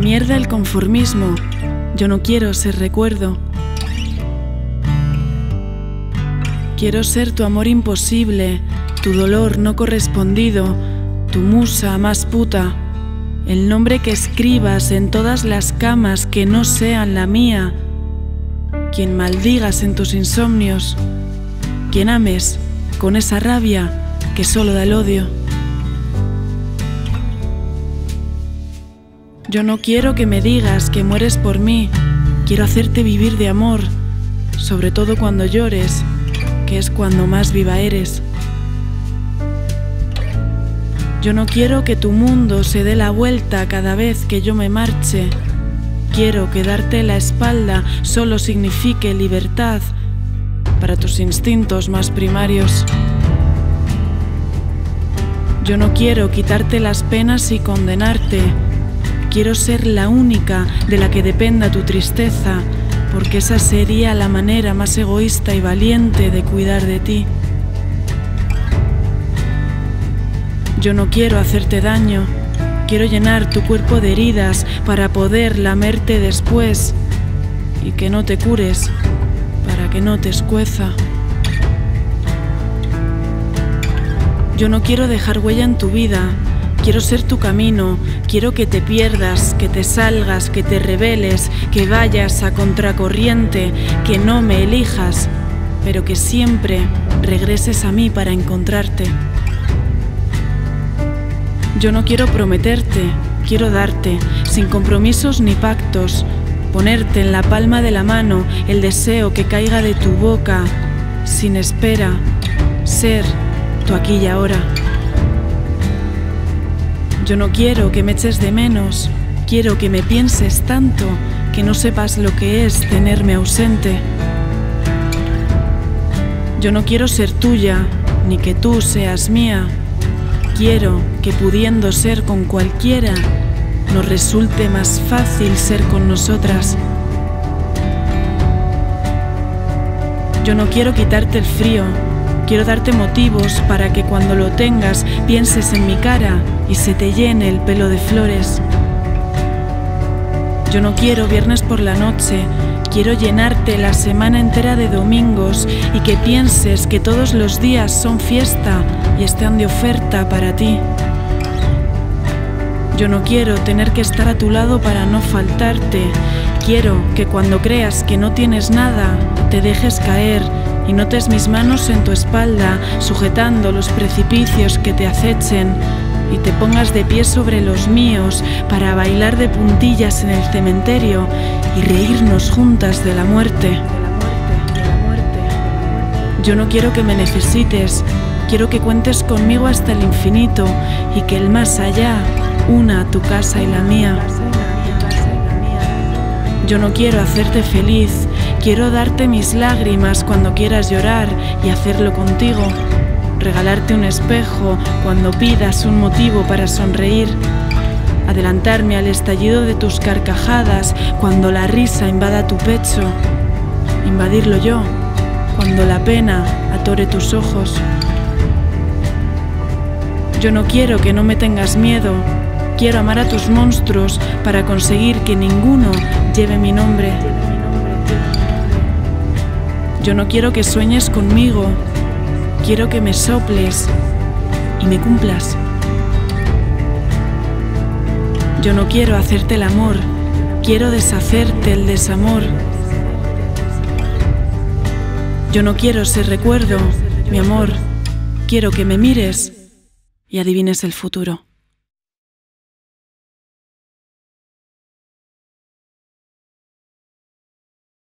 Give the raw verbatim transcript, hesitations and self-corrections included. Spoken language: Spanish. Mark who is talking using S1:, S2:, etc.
S1: mierda el conformismo, yo no quiero ser recuerdo. Quiero ser tu amor imposible, tu dolor no correspondido, tu musa más puta, el nombre que escribas en todas las camas que no sean la mía, quien maldigas en tus insomnios, quien ames con esa rabia que solo da el odio. Yo no quiero que me digas que mueres por mí, quiero hacerte vivir de amor, sobre todo cuando llores, que es cuando más viva eres. Yo no quiero que tu mundo se dé la vuelta cada vez que yo me marche. Quiero que darte la espalda solo signifique libertad para tus instintos más primarios. Yo no quiero quitarte las penas y condenarte. Quiero ser la única de la que dependa tu tristeza, porque esa sería la manera más egoísta y valiente de cuidar de ti. Yo no quiero hacerte daño, quiero llenar tu cuerpo de heridas para poder lamerte después y que no te cures, para que no te escueza. Yo no quiero dejar huella en tu vida, quiero ser tu camino, quiero que te pierdas, que te salgas, que te rebeles, que vayas a contracorriente, que no me elijas, pero que siempre regreses a mí para encontrarte. Yo no quiero prometerte, quiero darte, sin compromisos ni pactos, ponerte en la palma de la mano el deseo que caiga de tu boca, sin espera, ser tu aquí y ahora. Yo no quiero que me eches de menos, quiero que me pienses tanto que no sepas lo que es tenerme ausente. Yo no quiero ser tuya, ni que tú seas mía. Quiero que pudiendo ser con cualquiera, nos resulte más fácil ser con nosotras. Yo no quiero quitarte el frío, quiero darte motivos para que cuando lo tengas pienses en mi cara y se te llene el pelo de flores. Yo no quiero viernes por la noche, quiero llenarte la semana entera de domingos y que pienses que todos los días son fiesta y están de oferta para ti. Yo no quiero tener que estar a tu lado para no faltarte. Quiero que cuando creas que no tienes nada, te dejes caer y notes mis manos en tu espalda, sujetando los precipicios que te acechen, y te pongas de pie sobre los míos para bailar de puntillas en el cementerio y reírnos juntas de la muerte. Yo no quiero que me necesites, quiero que cuentes conmigo hasta el infinito y que el más allá una tu casa y la mía. Yo no quiero hacerte feliz, quiero darte mis lágrimas cuando quieras llorar y hacerlo contigo. Regalarte un espejo cuando pidas un motivo para sonreír. Adelantarme al estallido de tus carcajadas cuando la risa invada tu pecho. Invadirlo yo cuando la pena atore tus ojos. Yo no quiero que no me tengas miedo. Quiero amar a tus monstruos para conseguir que ninguno lleve mi nombre. Yo no quiero que sueñes conmigo. Quiero que me soples y me cumplas. Yo no quiero hacerte el amor, quiero deshacerte el desamor. Yo no quiero ser recuerdo, mi amor, quiero que me mires y adivines el futuro.